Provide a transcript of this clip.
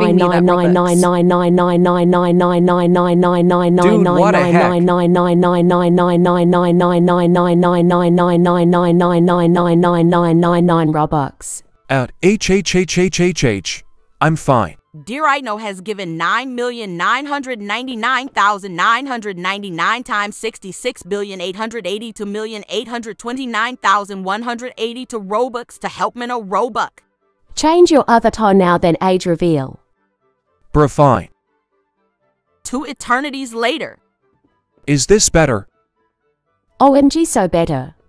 giving me that Robux. Dude, what a heck? Robux. Out HHHHHH. I'm fine. Dear I Know has given 9,999,999 times 66,882,829,180 to Robux to help me a Robux. Change your avatar now, then age reveal. Bruh, fine. 2 eternities later. Is this better? OMG, so better.